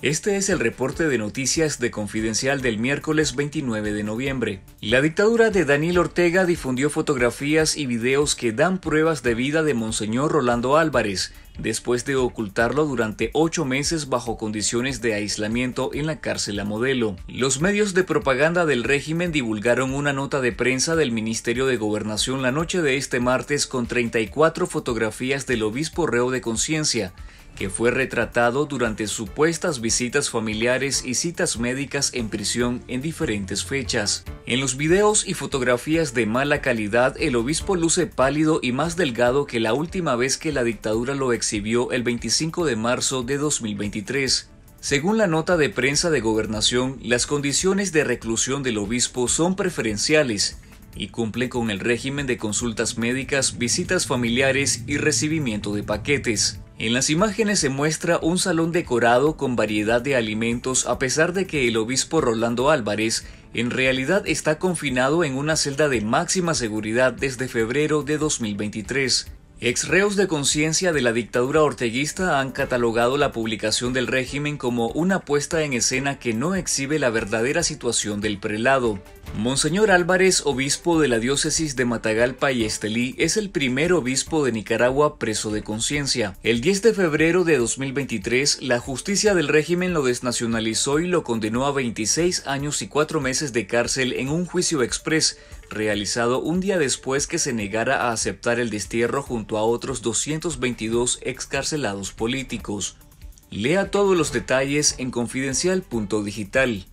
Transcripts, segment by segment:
Este es el reporte de noticias de Confidencial del miércoles 29 de noviembre. La dictadura de Daniel Ortega difundió fotografías y videos que dan pruebas de vida de Monseñor Rolando Álvarez, después de ocultarlo durante 8 meses bajo condiciones de aislamiento en la cárcel La Modelo. Los medios de propaganda del régimen divulgaron una nota de prensa del Ministerio de Gobernación la noche de este martes con 34 fotografías del obispo reo de conciencia, que fue retratado durante supuestas visitas familiares y citas médicas en prisión en diferentes fechas. En los videos y fotografías de mala calidad, el obispo luce pálido y más delgado que la última vez que la dictadura lo exhibió el 25 de marzo de 2023. Según la nota de prensa de Gobernación, las condiciones de reclusión del obispo son preferenciales y cumplen con el régimen de consultas médicas, visitas familiares y recibimiento de paquetes. En las imágenes se muestra un salón decorado con variedad de alimentos, a pesar de que el obispo Rolando Álvarez en realidad está confinado en una celda de máxima seguridad desde febrero de 2023. Exreos de conciencia de la dictadura orteguista han catalogado la publicación del régimen como una puesta en escena que no exhibe la verdadera situación del prelado. Monseñor Álvarez, obispo de la diócesis de Matagalpa y Estelí, es el primer obispo de Nicaragua preso de conciencia. El 10 de febrero de 2023, la justicia del régimen lo desnacionalizó y lo condenó a 26 años y 4 meses de cárcel en un juicio exprés, realizado un día después que se negara a aceptar el destierro junto a otros 222 excarcelados políticos. Lea todos los detalles en confidencial.digital.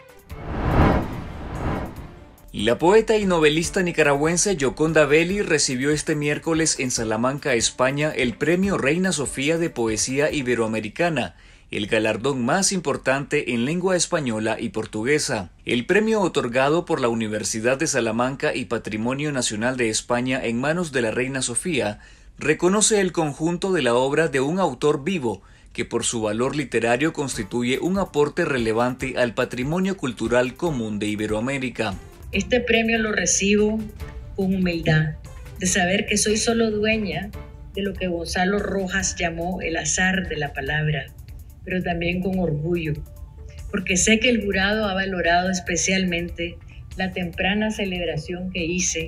La poeta y novelista nicaragüense Yoconda Belli recibió este miércoles en Salamanca, España, el Premio Reina Sofía de Poesía Iberoamericana, el galardón más importante en lengua española y portuguesa. El premio, otorgado por la Universidad de Salamanca y Patrimonio Nacional de España en manos de la Reina Sofía, reconoce el conjunto de la obra de un autor vivo, que por su valor literario constituye un aporte relevante al patrimonio cultural común de Iberoamérica. Este premio lo recibo con humildad, de saber que soy solo dueña de lo que Gonzalo Rojas llamó el azar de la palabra, pero también con orgullo, porque sé que el jurado ha valorado especialmente la temprana celebración que hice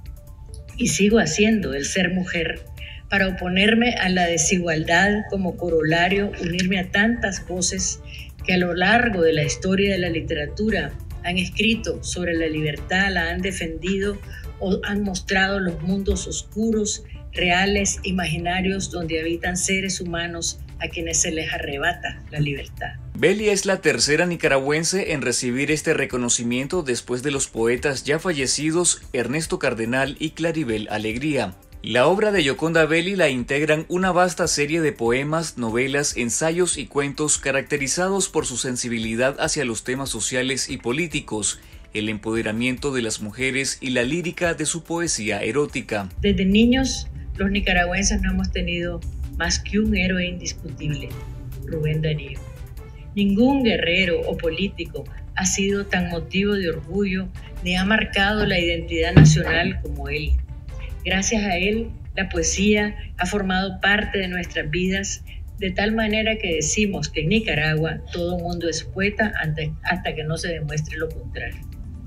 y sigo haciendo del ser mujer, para oponerme a la desigualdad como corolario, unirme a tantas voces que a lo largo de la historia de la literatura han escrito sobre la libertad, la han defendido o han mostrado los mundos oscuros, reales, imaginarios, donde habitan seres humanos a quienes se les arrebata la libertad. Belli es la tercera nicaragüense en recibir este reconocimiento después de los poetas ya fallecidos Ernesto Cardenal y Claribel Alegría. La obra de Yoconda Belli la integran una vasta serie de poemas, novelas, ensayos y cuentos caracterizados por su sensibilidad hacia los temas sociales y políticos, el empoderamiento de las mujeres y la lírica de su poesía erótica. Desde niños, los nicaragüenses no hemos tenido más que un héroe indiscutible, Rubén Darío. Ningún guerrero o político ha sido tan motivo de orgullo ni ha marcado la identidad nacional como él. Gracias a él, la poesía ha formado parte de nuestras vidas, de tal manera que decimos que en Nicaragua todo mundo es poeta hasta que no se demuestre lo contrario.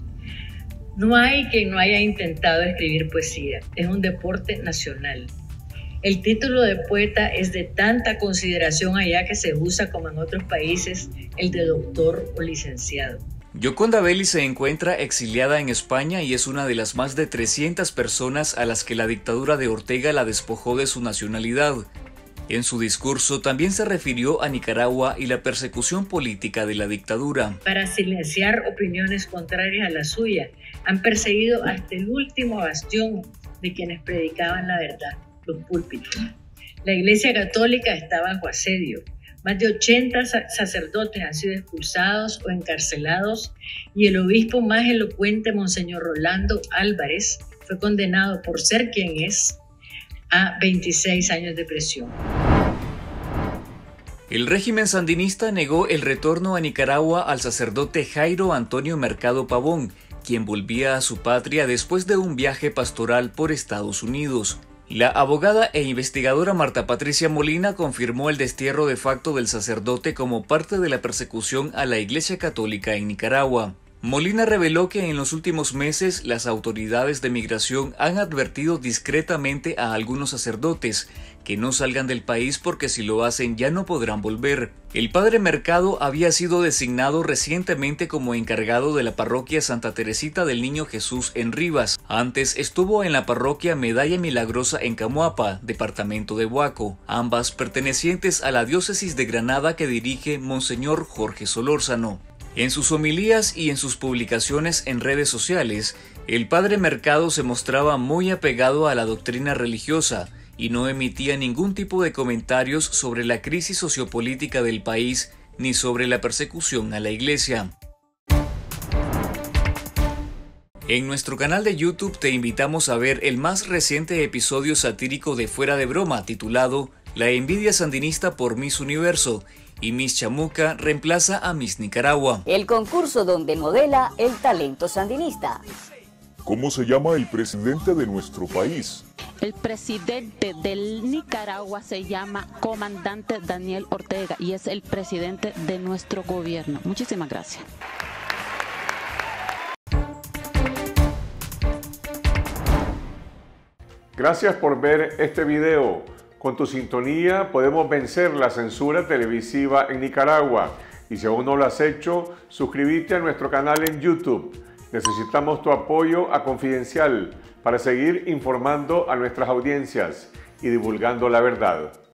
No hay quien no haya intentado escribir poesía, es un deporte nacional. El título de poeta es de tanta consideración allá que se usa como en otros países el de doctor o licenciado. Yoconda Belli se encuentra exiliada en España y es una de las más de 300 personas a las que la dictadura de Ortega la despojó de su nacionalidad. En su discurso también se refirió a Nicaragua y la persecución política de la dictadura. Para silenciar opiniones contrarias a la suya, han perseguido hasta el último bastión de quienes predicaban la verdad, los púlpitos. La Iglesia Católica está bajo asedio. Más de 80 sacerdotes han sido expulsados o encarcelados y el obispo más elocuente, Monseñor Rolando Álvarez, fue condenado por ser quien es a 26 años de prisión. El régimen sandinista negó el retorno a Nicaragua al sacerdote Jairo Antonio Mercado Pavón, quien volvía a su patria después de un viaje pastoral por Estados Unidos. La abogada e investigadora Marta Patricia Molina confirmó el destierro de facto del sacerdote como parte de la persecución a la Iglesia Católica en Nicaragua. Molina reveló que en los últimos meses las autoridades de migración han advertido discretamente a algunos sacerdotes que no salgan del país porque si lo hacen ya no podrán volver. El padre Mercado había sido designado recientemente como encargado de la parroquia Santa Teresita del Niño Jesús en Rivas. Antes estuvo en la parroquia Medalla Milagrosa en Camoapa, departamento de Huaco, ambas pertenecientes a la diócesis de Granada que dirige Monseñor Jorge Solórzano. En sus homilías y en sus publicaciones en redes sociales, el padre Mercado se mostraba muy apegado a la doctrina religiosa y no emitía ningún tipo de comentarios sobre la crisis sociopolítica del país ni sobre la persecución a la Iglesia. En nuestro canal de YouTube te invitamos a ver el más reciente episodio satírico de Fuera de Broma titulado La envidia sandinista por Miss Universo y Miss Chamuca reemplaza a Miss Nicaragua. El concurso donde modela el talento sandinista. ¿Cómo se llama el presidente de nuestro país? El presidente del Nicaragua se llama Comandante Daniel Ortega y es el presidente de nuestro gobierno. Muchísimas gracias. Gracias por ver este video. Con tu sintonía podemos vencer la censura televisiva en Nicaragua. Y si aún no lo has hecho, suscríbete a nuestro canal en YouTube. Necesitamos tu apoyo a Confidencial para seguir informando a nuestras audiencias y divulgando la verdad.